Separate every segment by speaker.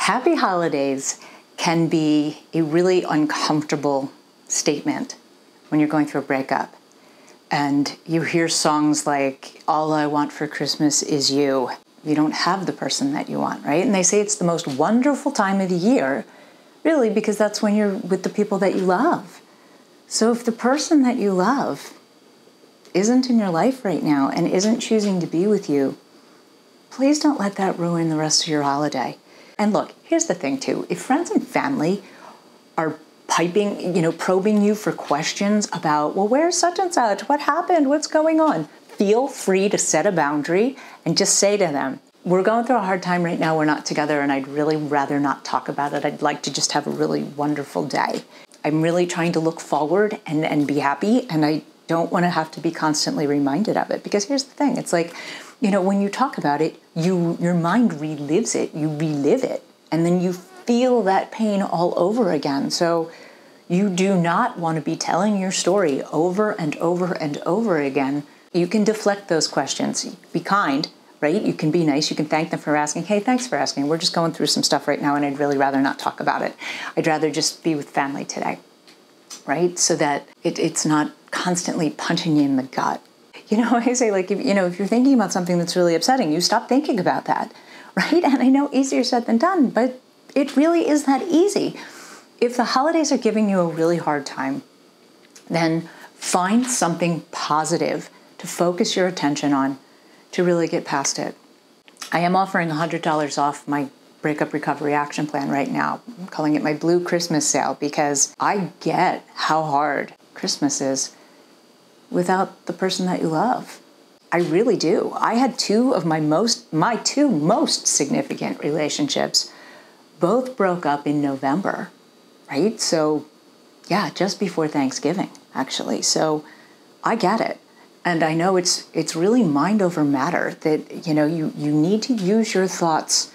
Speaker 1: Happy holidays can be a really uncomfortable statement when you're going through a breakup. And you hear songs like, all I want for Christmas is you. You don't have the person that you want, right? And they say it's the most wonderful time of the year, really, because that's when you're with the people that you love. So if the person that you love isn't in your life right now and isn't choosing to be with you, please don't let that ruin the rest of your holiday. And look, here's the thing too. If friends and family are probing you for questions about, well, where's such and such? What happened? What's going on? Feel free to set a boundary and just say to them, we're going through a hard time right now. We're not together and I'd really rather not talk about it. I'd like to just have a really wonderful day. I'm really trying to look forward and be happy, and I don't want to have to be constantly reminded of it. Because here's the thing. It's like, when you talk about it, your mind relives it, you relive it, and then you feel that pain all over again. So you do not want to be telling your story over and over and over again. You can deflect those questions. Be kind, right? You can be nice. You can thank them for asking. Hey, thanks for asking. We're just going through some stuff right now, and I'd really rather not talk about it. I'd rather just be with family today, right? So that it's not constantly punching you in the gut. I say, like, if you're thinking about something that's really upsetting, you stop thinking about that, right? And I know easier said than done, but it really is that easy. If the holidays are giving you a really hard time, then find something positive to focus your attention on to really get past it. I am offering $100 off my Breakup Recovery Action Plan right now. I'm calling it my Blue Christmas Sale because I get how hard Christmas is without the person that you love. I really do. I had two of my two most significant relationships both broke up in November, right? So yeah, just before Thanksgiving, actually. So I get it. And I know it's really mind over matter that, you need to use your thoughts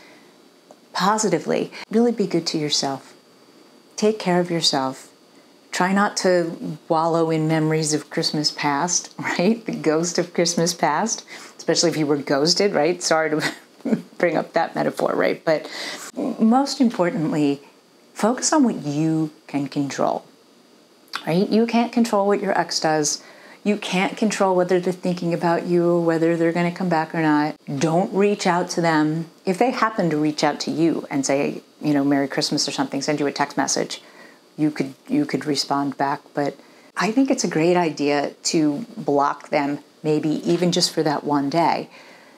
Speaker 1: positively. Really be good to yourself. Take care of yourself. Try not to wallow in memories of Christmas past, right? The ghost of Christmas past, especially if you were ghosted, right? Sorry to bring up that metaphor, right? But most importantly, focus on what you can control, right? You can't control what your ex does. You can't control whether they're thinking about you or whether they're going to come back or not. Don't reach out to them. If they happen to reach out to you and say, Merry Christmas or something, send you a text message, you could respond back. But I think it's a great idea to block them, maybe even just for that one day,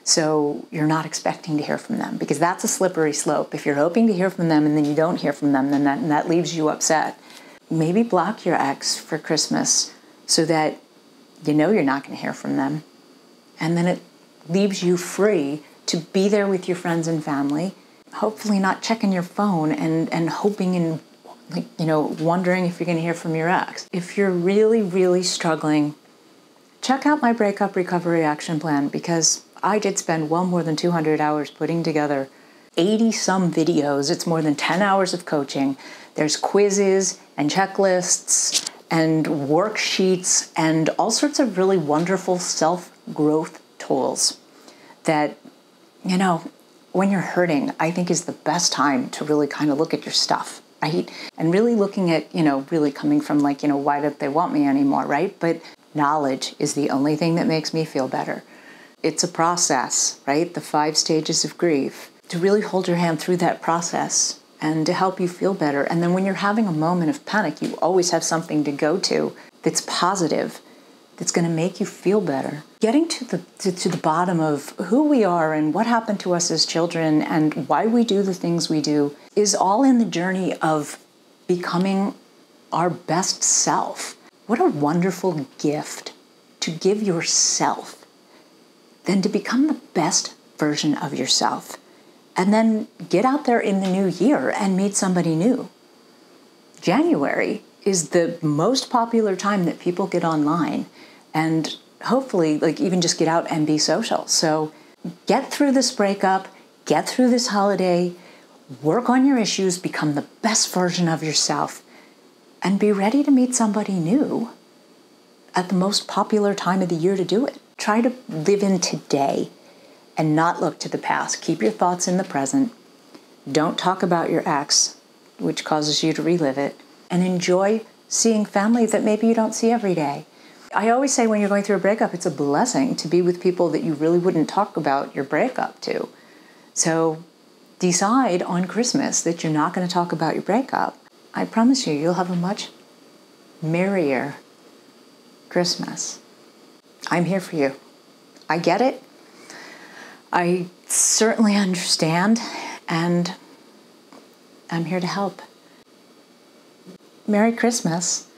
Speaker 1: so you're not expecting to hear from them, because that's a slippery slope. If you're hoping to hear from them and then you don't hear from them, then that leaves you upset. Maybe block your ex for Christmas so that you're not going to hear from them. And then it leaves you free to be there with your friends and family, hopefully not checking your phone and hoping and wondering if you're going to hear from your ex. If you're really, really struggling, check out my Breakup Recovery Action Plan, because I did spend well more than 200 hours putting together 80-some videos. It's more than 10 hours of coaching. There's quizzes and checklists and worksheets and all sorts of really wonderful self-growth tools that, when you're hurting, I think is the best time to really kind of look at your stuff, right? And really looking at, really coming from why don't they want me anymore, right? But knowledge is the only thing that makes me feel better. It's a process, right? The 5 stages of grief, to really hold your hand through that process and to help you feel better. And then when you're having a moment of panic, you always have something to go to that's positive, that's going to make you feel better. Getting to the bottom of who we are and what happened to us as children and why we do the things we do is all in the journey of becoming our best self. What a wonderful gift to give yourself than to become the best version of yourself. And then get out there in the new year and meet somebody new. January is the most popular time that people get online and hopefully even just get out and be social. So get through this breakup, get through this holiday, work on your issues, become the best version of yourself, and be ready to meet somebody new at the most popular time of the year to do it. Try to live in today and not look to the past. Keep your thoughts in the present Don't talk about your ex, which causes you to relive it, and enjoy seeing family that maybe you don't see every day. I always say when you're going through a breakup, it's a blessing to be with people that you really wouldn't talk about your breakup to. So decide on Christmas that you're not going to talk about your breakup. I promise you, you'll have a much merrier Christmas. I'm here for you. I get it. I certainly understand, and I'm here to help. Merry Christmas.